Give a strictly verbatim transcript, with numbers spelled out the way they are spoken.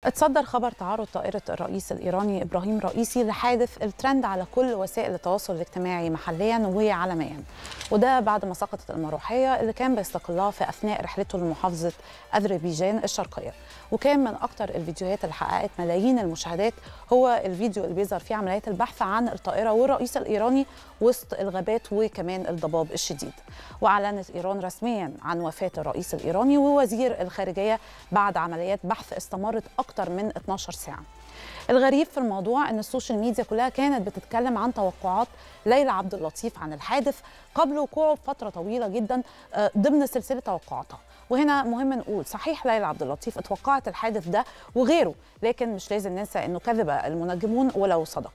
اتصدر خبر تعرض طائرة الرئيس الإيراني إبراهيم رئيسي لحادث الترند على كل وسائل التواصل الاجتماعي محليا وعالميا، وده بعد ما سقطت المروحية اللي كان بيستقلها في أثناء رحلته لمحافظة أذربيجان الشرقية. وكان من أكتر الفيديوهات اللي حققت ملايين المشاهدات هو الفيديو اللي بيظهر فيه عمليات البحث عن الطائرة والرئيس الإيراني وسط الغابات وكمان الضباب الشديد. وأعلنت إيران رسميا عن وفاة الرئيس الإيراني ووزير الخارجية بعد عمليات بحث استمرت أكتر من اثناشر ساعة. الغريب في الموضوع أن السوشيال ميديا كلها كانت بتتكلم عن توقعات ليلى عبد اللطيف عن الحادث قبل وقوعه بفترة طويلة جدا ضمن سلسلة توقعاتها. وهنا مهم نقول صحيح ليلى عبد اللطيف اتوقعت الحادث ده وغيره، لكن مش لازم ننسى انه كذب المنجمون ولو صدقوا.